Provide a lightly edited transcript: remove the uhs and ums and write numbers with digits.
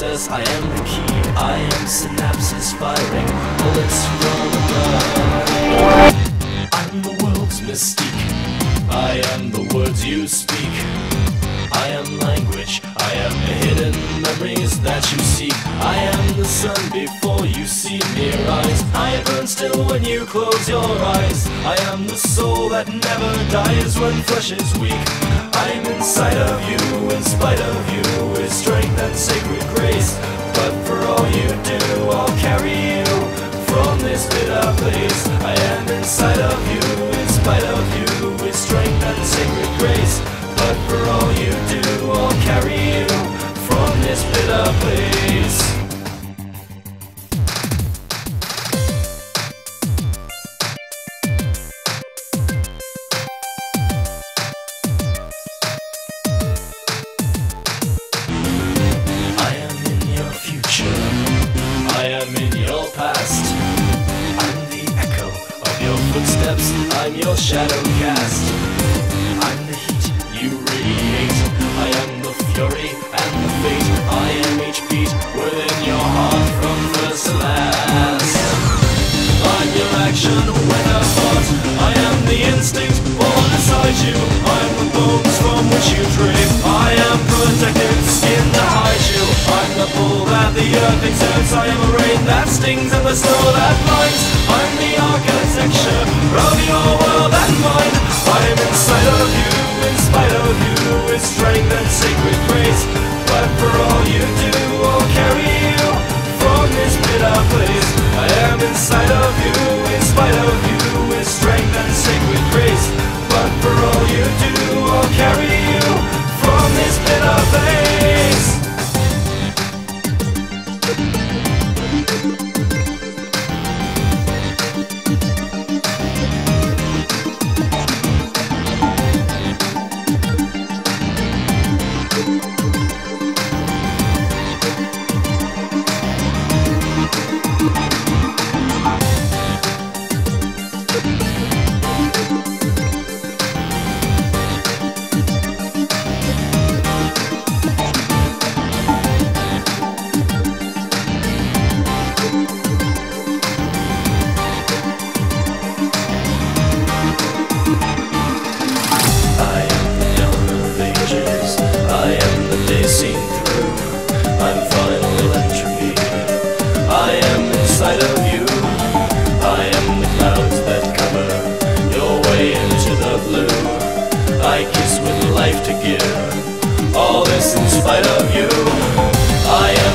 process, I am the key. I am synapses firing bullets from above. I'm the world's mystique. I am the words you speak. I am language. I am the hidden memories that you seek. I am the sun before you see me rise. I burn still when you close your eyes. I am the soul that never dies when flesh is weak. I am inside of you, in spite of you, with strength and sacred grace. But for all you do, I'll carry you from this bitter place. I am inside of you, in spite of you, with strength and sacred grace. But for all you do, I'll carry you from this bitter place. I am in your future. I am in your past. I'm the echo of your footsteps. I'm your shadow cast. I'm the heat you radiate. I am the fury and the fate. I am each beat within your heart from first to last. I'm your action when a thought. I am the instinct born inside you. I'm the bones from which you drape. I am protected skin that hides you. I'm the pull that the earth exerts. I am a rain that stings and the snow that blinds. I'm the architecture of your world and mine. I am inside of you, in spite of you, with strength and sacred grace. But for all you do, I'll carry you from this bitter place. I am inside of you, in spite of you, with strength and sacred grace. But for all you do, I'll carry you from this bitter place. Seen through, I'm final entropy. I am inside of you. I am the clouds that cover your way into the blue. I kiss with life to give, all this in spite of you. I am